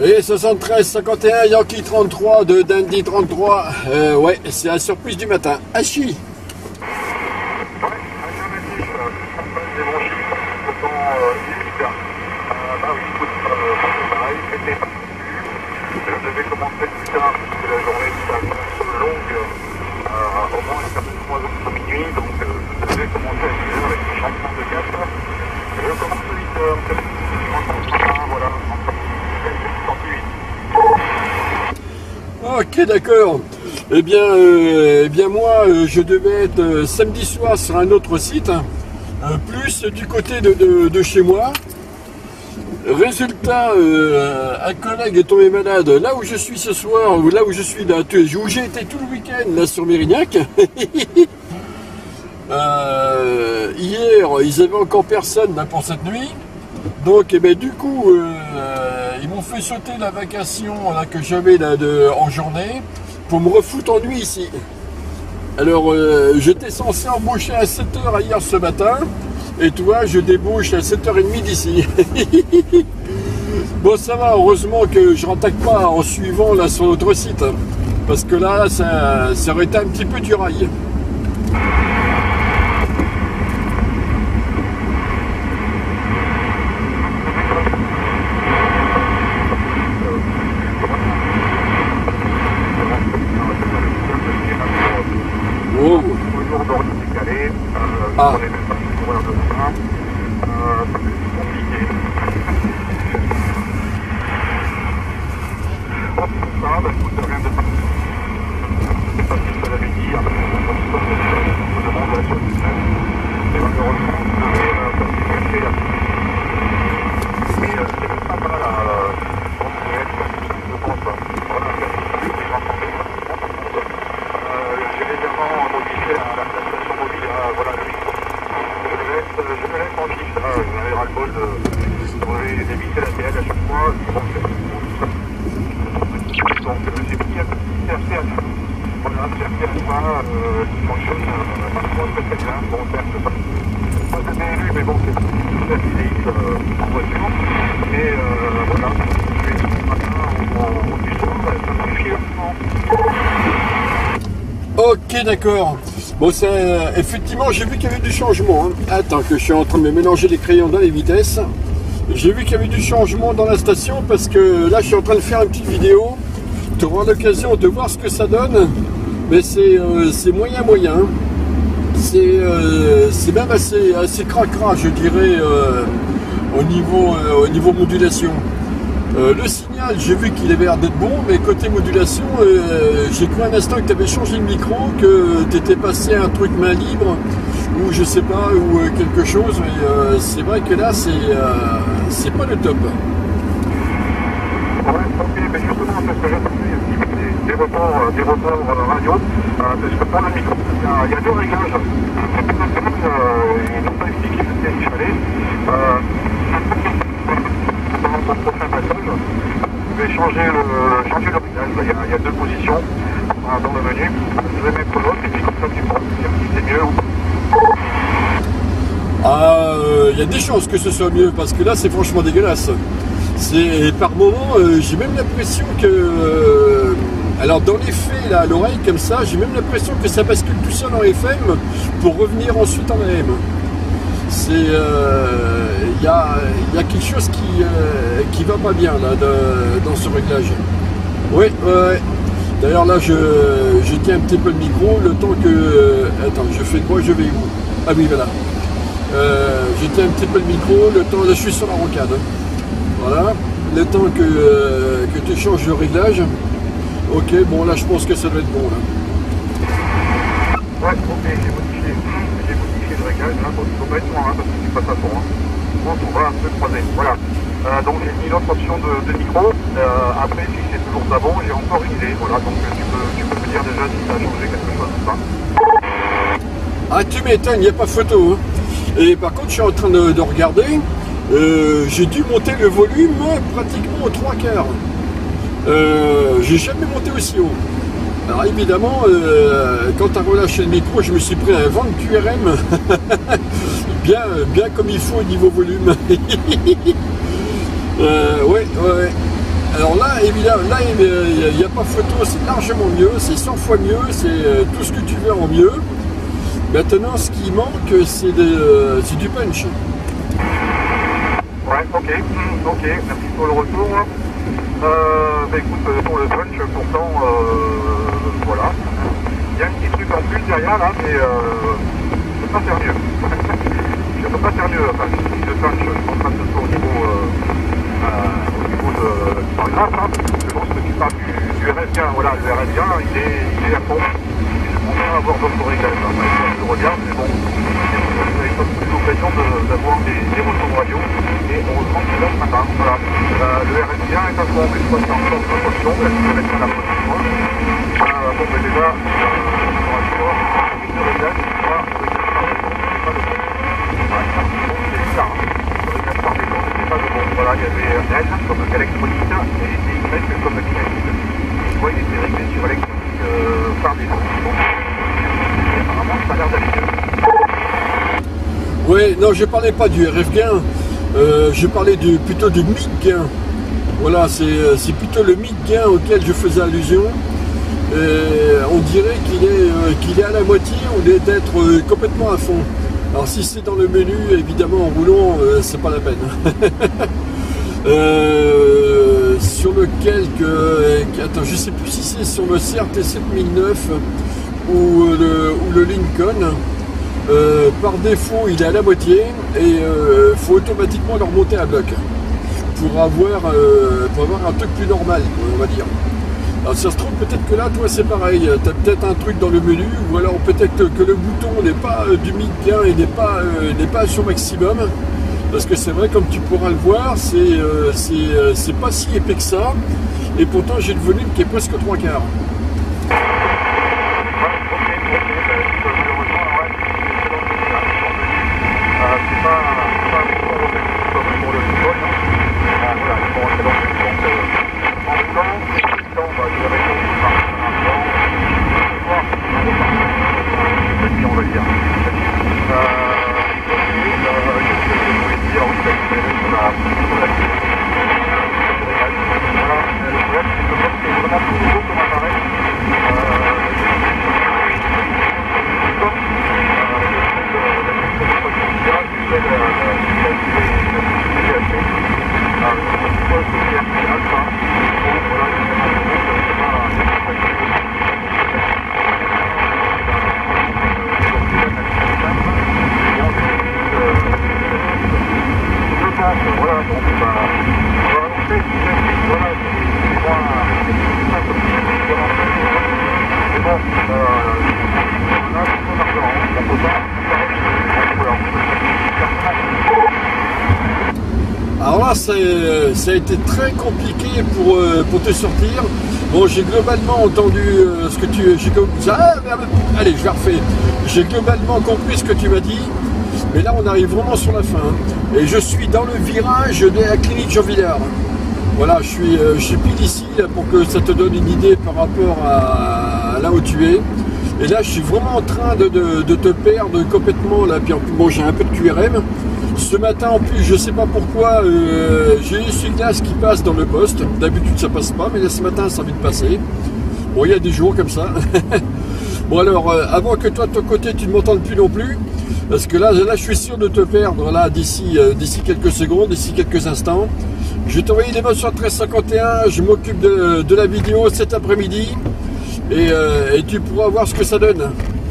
Et 73 51 Yankee 33 de Dandy 33. Ouais, c'est la surprise du matin. Hachi. Je devais commencer plus tard parce que la journée était un peu longue, au moins jusqu'à 3h minuit, donc je devais commencer à 10h avec le changement de cap. Je commence à 8h, voilà, 38. Ok, d'accord. Eh bien moi, je devais être samedi soir sur un autre site, plus du côté de chez moi. Résultat, un collègue est tombé malade là où je suis ce soir, ou là où je suis là, où j'ai été tout le week-end là sur Mérignac. Hier, ils avaient encore personne là, pour cette nuit. Donc, du coup, ils m'ont fait sauter la vacation là, que j'avais en journée pour me refoutre en nuit ici. Alors, j'étais censé embaucher à 7h hier ce matin. Et toi, je débouche à 7h30 d'ici. Bon, ça va, heureusement que je n'attaque pas en suivant là sur notre site. Parce que là, ça aurait été un petit peu du rail. Oh. Ah. Ok, d'accord. Bon, effectivement, j'ai vu qu'il y avait du changement. Hein. Attends, que je suis en train de me mélanger les crayons dans les vitesses. J'ai vu qu'il y avait du changement dans la station parce que là, je suis en train de faire une petite vidéo. Tu auras l'occasion de voir ce que ça donne. Mais c'est moyen. C'est même assez cracra, je dirais, au niveau modulation. Le signal, j'ai vu qu'il avait l'air d'être bon, mais côté modulation, j'ai cru un instant que tu avais changé le micro, que tu étais passé à un truc main libre, ou je sais pas, ou quelque chose, mais c'est vrai que là, c'est pas le top. Ouais, ok, mais justement, c'est ce que j'attendais, des reports radio, parce que pour le micro, il y a deux réglages. Ils n'ont pas expliqué ce qu'il fallait. Pour le prochain passage, je vais changer le réglage. Il y a deux positions dans le menu. Je vais mettre l'autre et puis comme ça tu pourras me dire si c'est mieux ou pas. Il y a des chances que ce soit mieux parce que là c'est franchement dégueulasse. Par moment, j'ai même l'impression que. Alors dans les faits, là, à l'oreille comme ça, j'ai même l'impression que ça bascule tout seul en FM pour revenir ensuite en AM. Il y a quelque chose qui va pas bien là dans ce réglage. Oui, ouais. D'ailleurs là je tiens un petit peu le micro le temps que attends, je fais quoi, je vais où? Ah oui, voilà. Je tiens un petit peu le micro le temps, là je suis sur la rocade. Voilà, le temps que tu changes le réglage. Ok, bon là je pense que ça doit être bon là. Ouais, ok, j'ai modifié le réglage, là, donc il faut pas être loin, hein, parce que tu passes à fond. Hein. Bon, on va un peu croiser, voilà. Donc j'ai mis l'autre option de micro, après si c'est toujours pas bon, j'ai encore une idée, voilà, donc tu peux me dire déjà si ça a changé quelque chose ou pas. Ah tu m'étonnes, il n'y a pas photo. Hein. Et par contre je suis en train de regarder, j'ai dû monter le volume pratiquement aux 3/4. J'ai jamais monté aussi haut. Alors évidemment, quand tu as relâché le micro, je me suis pris un vent de QRM bien comme il faut au niveau volume. Ouais. alors là, évidemment, là, il n'y a pas photo, c'est largement mieux, c'est 100 fois mieux, c'est tout ce que tu veux en mieux. Maintenant, ce qui manque, c'est du punch. Ouais, ok, merci pour le retour. Bah écoute, pour le punch, pourtant, voilà. Il y a un petit truc en plus derrière là, mais je peux pas faire mieux. Je peux pas faire mieux. Enfin, si le punch, je pense pas que ce soit au niveau de du paragraphe, hein. Je pense que tu parles du RF1, voilà, le RF1, il est à fond. On va avoir d'autres réglages, hein. Je regarde, mais bon, vous n'avez pas plus l'occasion d'avoir des retours radio, et on reprend tout là ce matin. Voilà. Le RF1 est à fond, mais je crois que c'est encore une proportion, là, je vais mettre à la protection. Bon, mais déjà, on va voir, le réglage, c'est pas le bon. Voilà, c'est ça, hein. Le réglage par défaut, c'était pas le bon. Voilà, il y avait un L comme électronique et Y comme kinétique. Je vois, il était réglé sur électronique par défaut. Bon. Apparemment, ça a l'air d'aller mieux. Oui, non, je parlais pas du RF gain, je parlais plutôt du mic gain. Voilà, c'est plutôt le mic gain auquel je faisais allusion. On dirait qu'il est à la moitié au lieu d'être complètement à fond. Alors si c'est dans le menu, évidemment en roulant, c'est pas la peine. Sur lequel attends, je sais plus si c'est sur le CRT 7009 ou le Lincoln. Par défaut, il est à la moitié et faut automatiquement le remonter à bloc pour avoir un truc plus normal, on va dire. Alors ça se trouve peut-être que là, toi, c'est pareil. Tu as peut-être un truc dans le menu, ou alors peut-être que le bouton n'est pas du mic gain et n'est pas sur maximum. Parce que c'est vrai, comme tu pourras le voir, c'est pas si épais que ça. Et pourtant, j'ai le volume qui est presque 3 quarts. Alors là, ça a été très compliqué pour te sortir. Bon, j'ai globalement entendu ce que tu... allez, je vais refaire. J'ai globalement compris ce que tu m'as dit. Mais là, on arrive vraiment sur la fin. Et je suis dans le virage de la clinique Jean Villard. Voilà, je suis pile ici là, pour que ça te donne une idée par rapport à là où tu es. Et là, je suis vraiment en train de te perdre complètement. Là. Puis, bon, j'ai un peu de QRM. Ce matin, en plus, je sais pas pourquoi, j'ai eu une glace qui passe dans le poste. D'habitude, ça passe pas, mais là, ce matin, ça vient de passer. Bon, il y a des jours comme ça. Bon, alors, avant que toi, de ton côté, tu ne m'entendes plus non plus, parce que là, je suis sûr de te perdre là d'ici quelques secondes, d'ici quelques instants. Je vais t'envoyer les mots sur 1351. Je m'occupe de la vidéo cet après-midi. Et tu pourras voir ce que ça donne.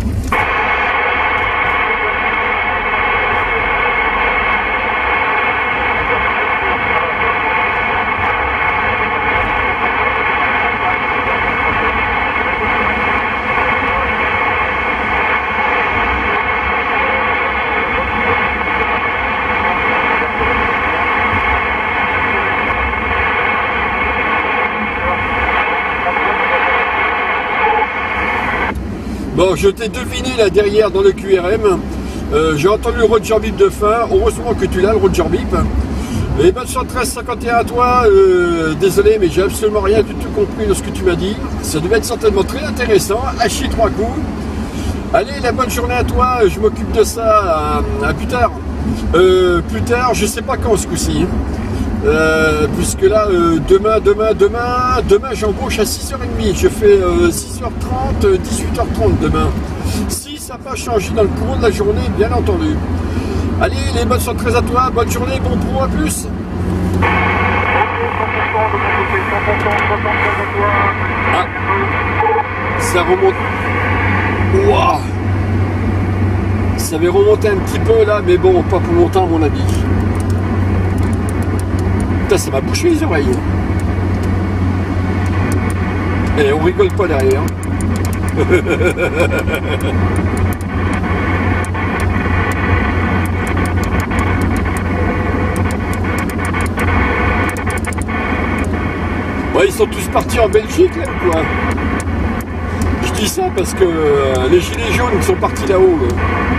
Bon, je t'ai deviné là derrière dans le QRM. J'ai entendu le Roger Bip de fin. Heureusement que tu l'as, le Roger Bip. Et ben sur 1351 à toi. Désolé, mais j'ai absolument rien du tout compris de ce que tu m'as dit. Ça devait être certainement très intéressant. Hachi 3 coups. Allez, la bonne journée à toi. Je m'occupe de ça à plus tard. Plus tard, je sais pas quand ce coup-ci. Puisque là, demain j'embauche à 6h30. Je fais 6h30, 18h30 demain. Si ça n'a pas changé dans le courant de la journée, bien entendu. Allez, les bonnes soirées à toi, bonne journée, bon pro, à plus. Ah, ça remonte. Wow. Ça avait remonté un petit peu là, mais bon, pas pour longtemps à mon avis. Putain, ça m'a bouché les oreilles. Et on rigole pas derrière. Ouais, ils sont tous partis en Belgique là, quoi. Je dis ça parce que les gilets jaunes sont partis là-haut. Là.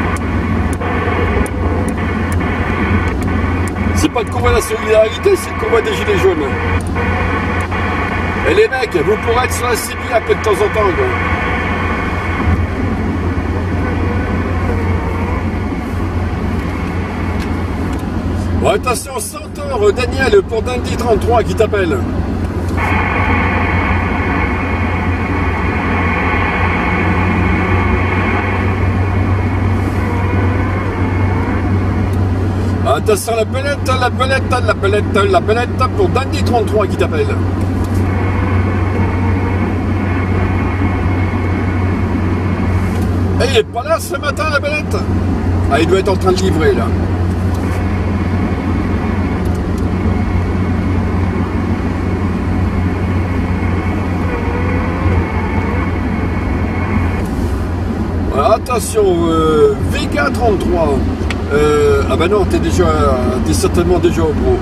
C'est pas le combat de la solidarité, c'est le combat des gilets jaunes. Et les mecs, vous pourrez être sur la CB un peu de temps en temps. Quoi. Bon, attention, Centaure, Daniel pour Dandy 33 qui t'appelle. Attention, la belette pour Dandy 33 qui t'appelle. Et il est pas là ce matin, la belette. Ah, il doit être en train de livrer là. Voilà, attention, Vega 33. Ah bah non, t'es certainement déjà au pro.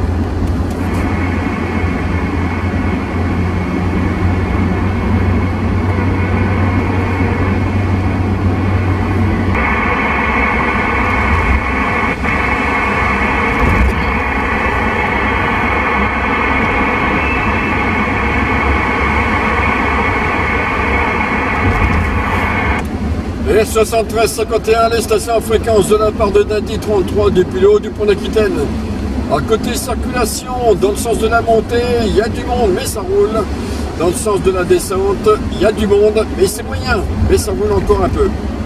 Et 73-51, les stations en fréquence de la part de Dandy 33 depuis le haut du pont d'Aquitaine. À côté circulation, dans le sens de la montée, il y a du monde, mais ça roule. Dans le sens de la descente, il y a du monde, mais c'est moyen, mais ça roule encore un peu.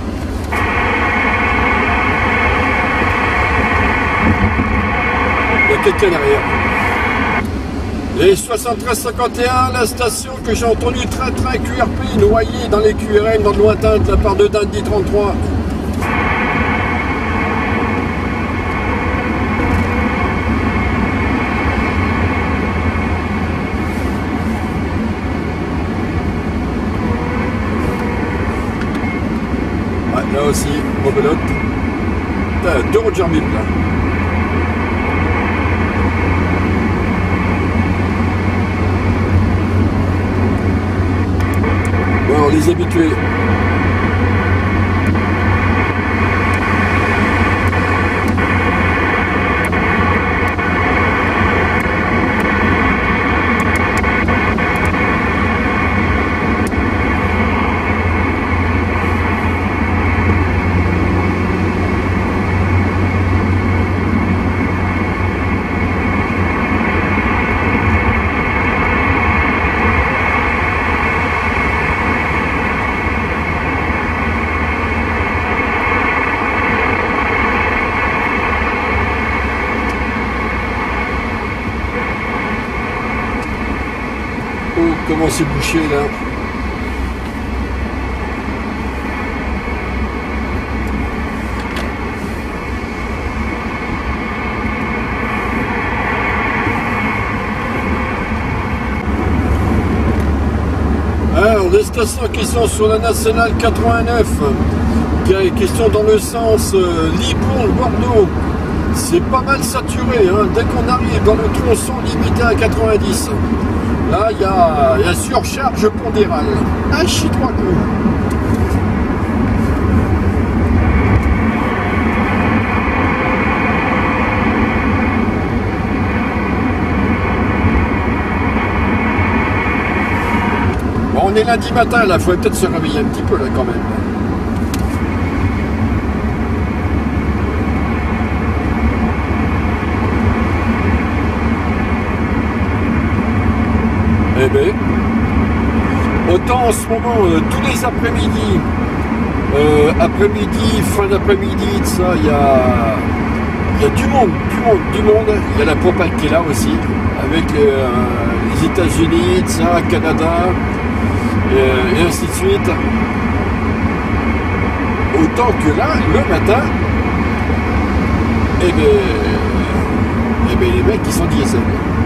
Il y a quelqu'un derrière. Les 73-51, la station que j'ai entendue très QRP noyée dans les QRM dans le lointain de la part de Dandy 33. Ouais, là aussi, rebelote. Deux Roger Mille là. Bon, les habitués. Comment c'est bouché là? Alors, des stations qui sont sur la nationale 89, qui sont dans le sens Libourne-Bordeaux, c'est pas mal saturé, hein. Dès qu'on arrive dans le tronçon limité à 90. Là, il y a surcharge pondérale. Un chie trois coups. Bon, on est lundi matin, là, il faudrait peut-être se réveiller un petit peu, là, quand même. en ce moment, tous les après-midi, fin d'après-midi, ça, il y a du monde. Il y a la propane qui est là aussi, avec les États-Unis, ça, Canada, et ainsi de suite. Autant que là, le matin, eh ben, les mecs, ils sont diesel.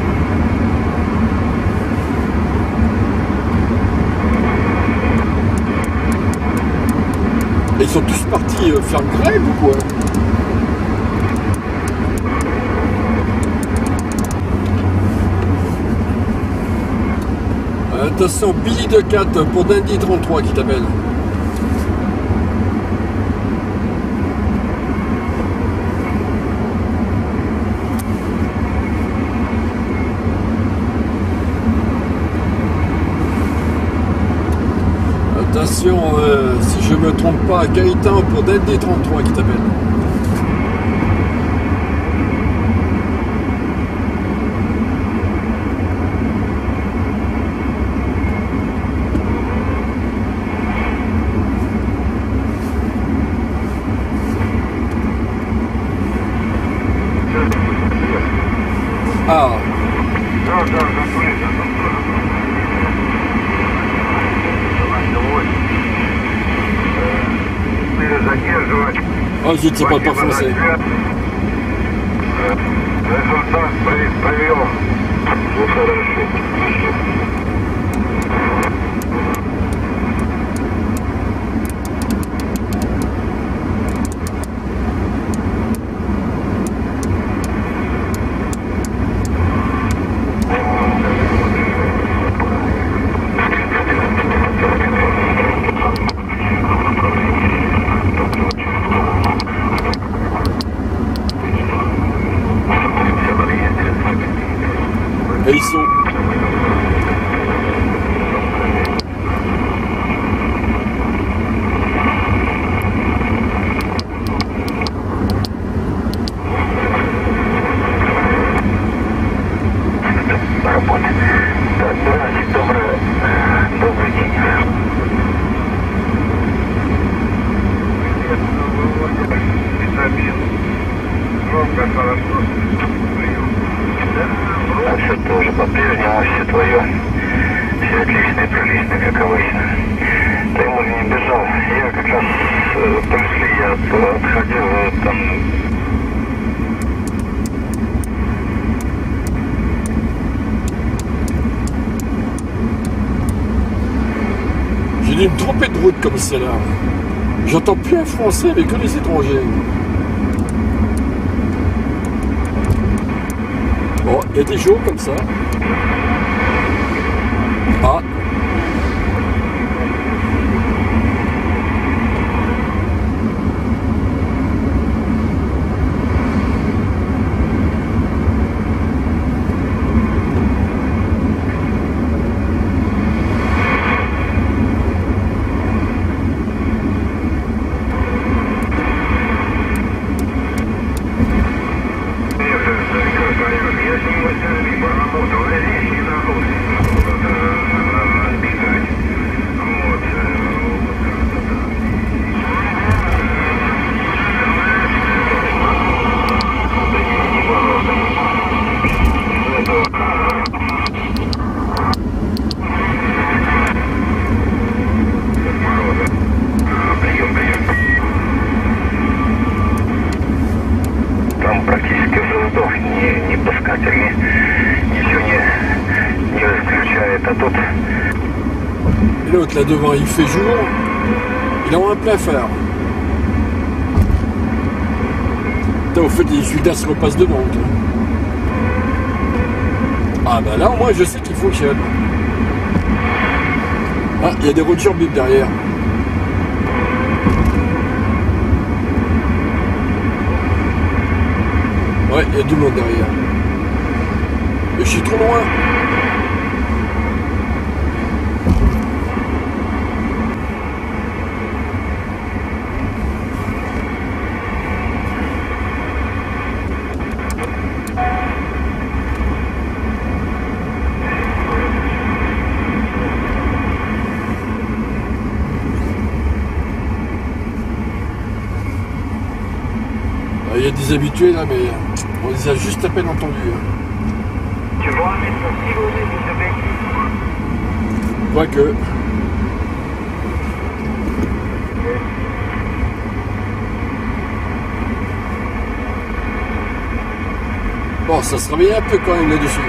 Et ils sont tous partis faire grève ou quoi? Attention, Billy de 4 pour Dandy 33 qui t'appelle. Attention, si je me trompe pas, Gaëtan pour Dandy 33 qui t'appelle. Ah. Oh, je ne sais pas français. Et ils sont... Все тоже по-прежнему, все твое, все отлично и прилично, как обычно. Ты ему не бежал. Я как раз пришли, я отходил там. J'ai dû me tromper de route comme celle-là. J'entends plus un français mais que les étrangers. Bon, il y a des jours comme ça. Ah. Et l'autre là devant il fait jour, il a un plein fer. Au fait les Judas se repassent devant. Ah bah là au moins je sais qu'il fonctionne. Ah, il y a des Roger Bib derrière. Ouais, il y a du monde derrière. Et je suis trop loin. des habitués là, mais on les a juste à peine entendus. Tu vois, mais pour piloter de Quoique. Bon, ça se réveille un peu quand même là-dessus.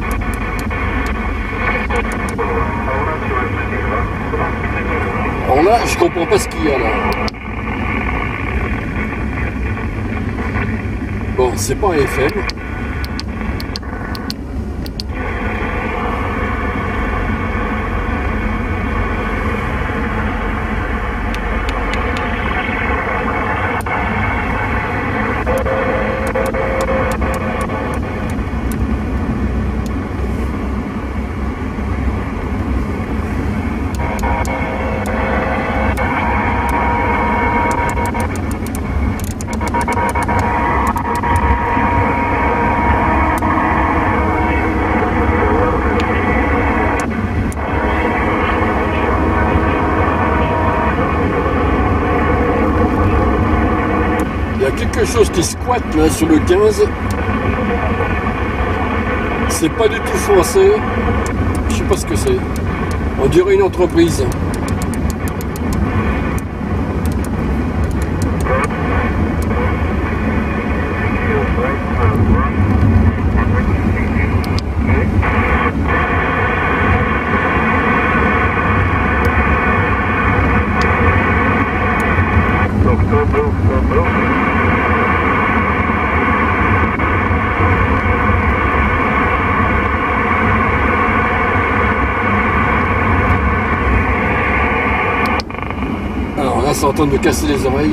Alors là, je comprends pas ce qu'il y a là. Bon, c'est pas un FM. Quelque chose qui squatte là sur le 15. C'est pas du tout français. Je sais pas ce que c'est. On dirait une entreprise. C'est en train de me casser les oreilles.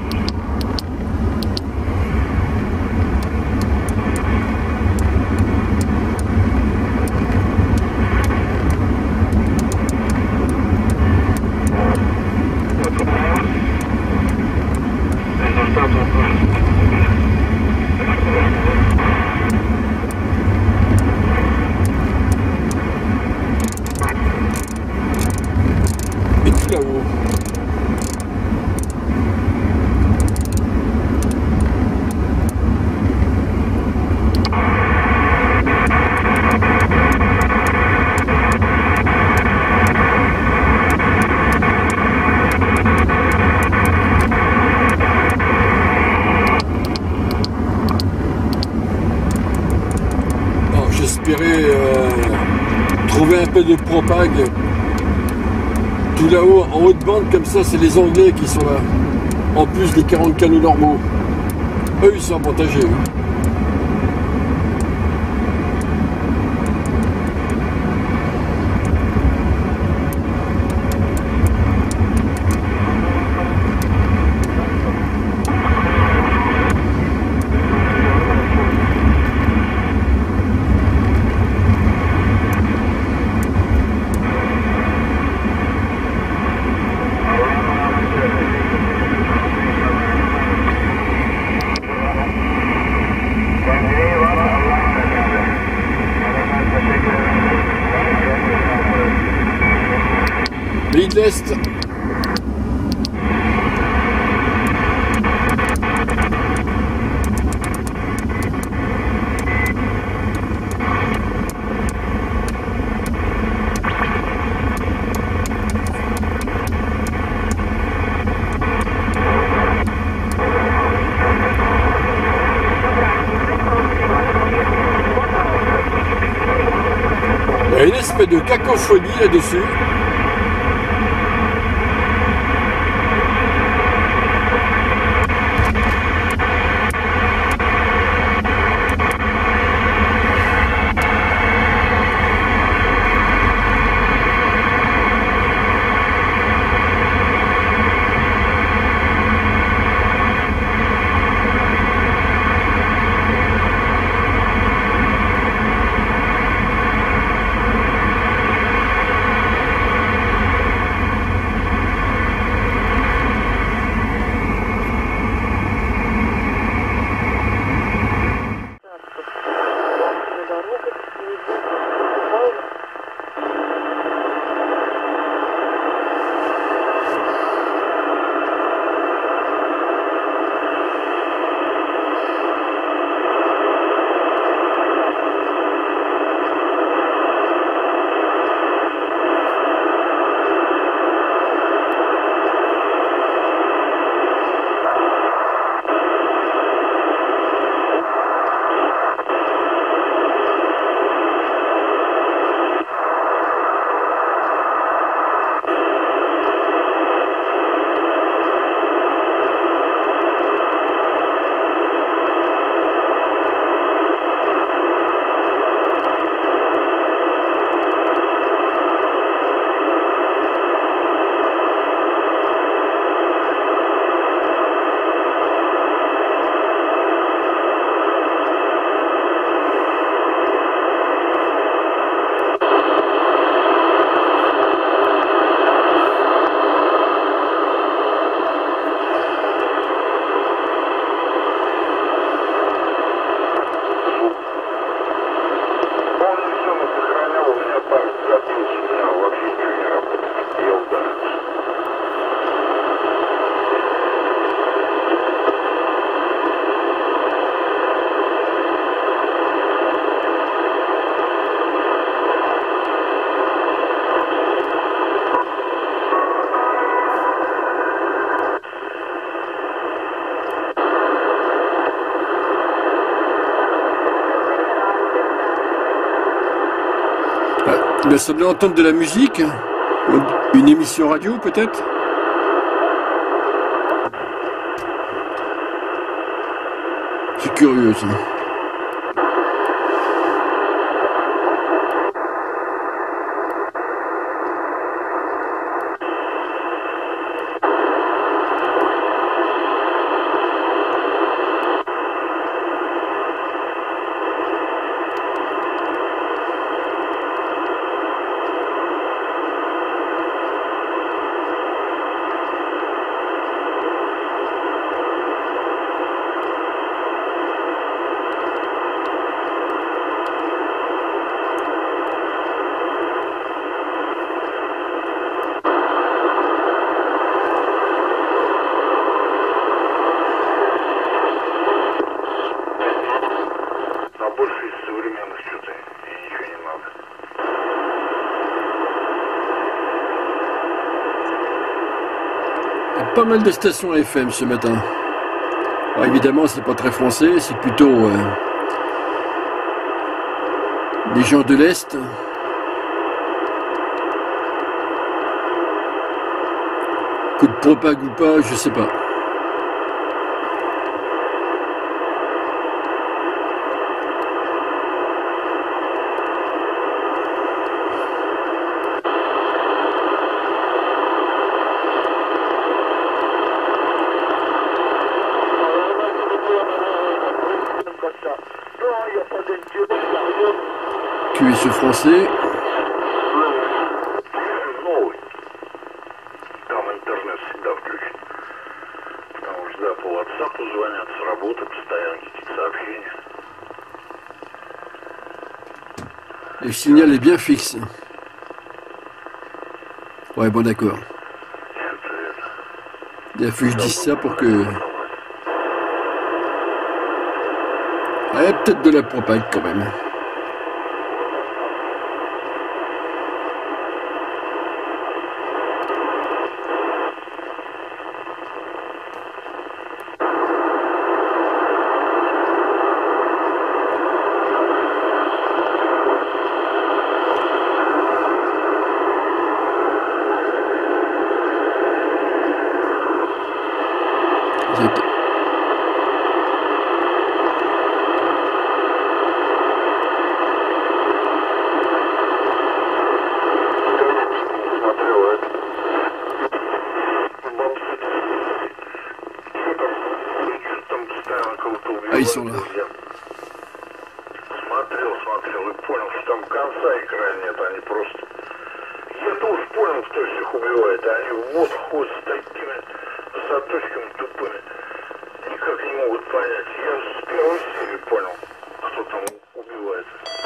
Et tout là-haut. J'espérais trouver un peu de propague. Tout là-haut, en haute bande, comme ça, c'est les Anglais qui sont là. En plus des 40 canaux normaux. Eux, ils sont avantagés. Pays de l'Est. Il y a une espèce de cacophonie là-dessus. Il m'a semblé entendre de la musique. Une émission radio peut-être. C'est curieux ça. Pas mal de stations FM ce matin. Alors évidemment, c'est pas très français, c'est plutôt les gens de l'Est. Coup de propague ou pas, je sais pas. Tu es ce français. Le signal est bien fixe. Ouais, bon d'accord. Il faut que je dise ça pour que... Ouais, peut-être de la propague quand même. Ah, ils sont là. Смотрел и понял, что там конца и края нет, они просто... Я-то уж понял, кто их убивает, а они вот ходят с такими заточками тупыми. Никак не могут понять. Я с первой серии понял, кто там убивает.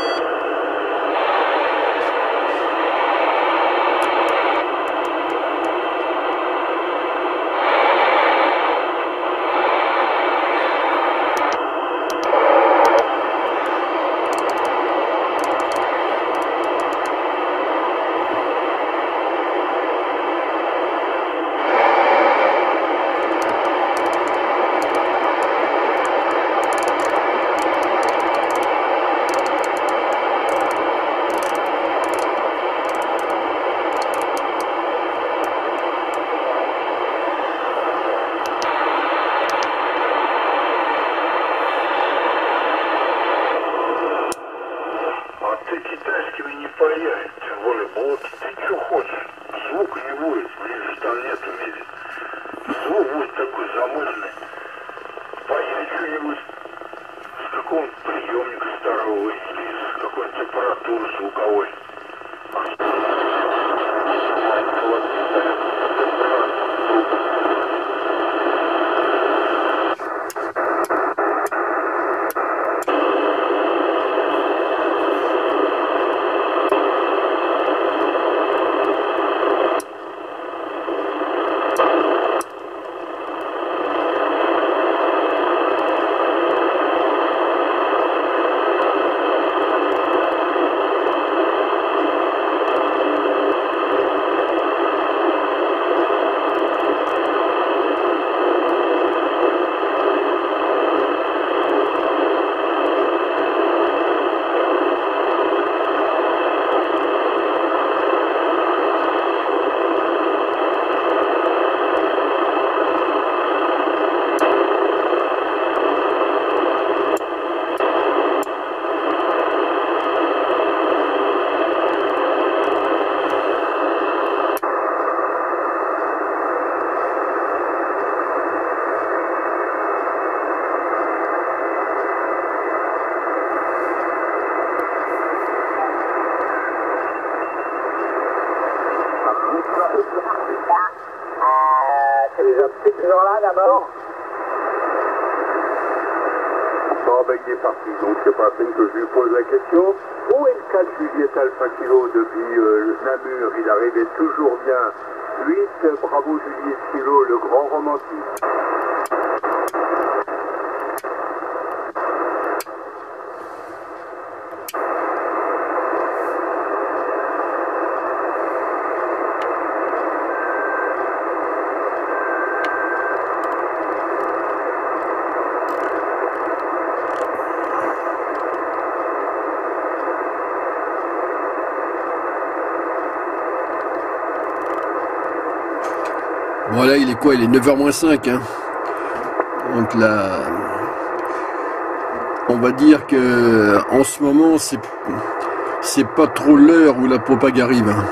Китайскими не паяет, тем более болот. Ты что хочешь? Звука не будет, ближе там нету меди. Звук будет такой замыленный. Паяет что-нибудь с какого-нибудь приемника старого или с какой-нибудь аппаратуры звуковой. d'abord. Bon, ben, il est parti, donc c'est pas la peine que je lui pose la question. Où est le 4 Juliette Alpha Kilo depuis Namur? Il arrivait toujours bien. 8, bravo Juliette Kilo, le grand romantique. Bon là il est quoi? Il est 9h moins 5 hein. Donc là on va dire que en ce moment c'est pas trop l'heure où la propague arrive hein.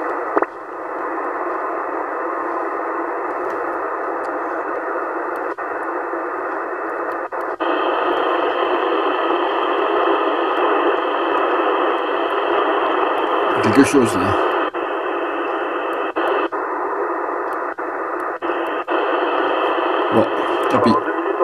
Quelque chose là. Bon, tant pis.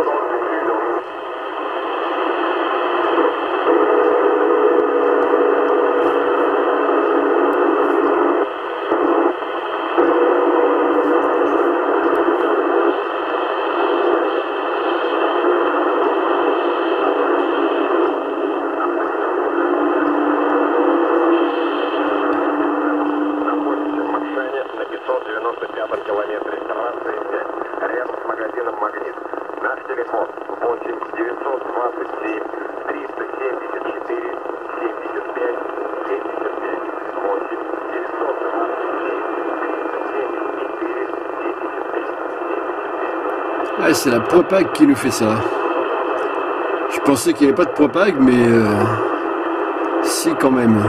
Ouais, c'est la propague qui nous fait ça. Je pensais qu'il n'y avait pas de propague, mais si quand même.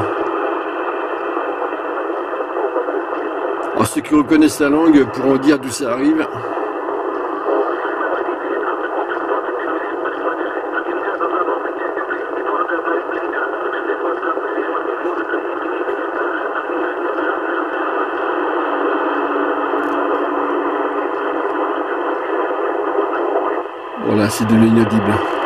Alors, ceux qui reconnaissent la langue pourront dire d'où ça arrive. Voilà, c'est de l'inaudible.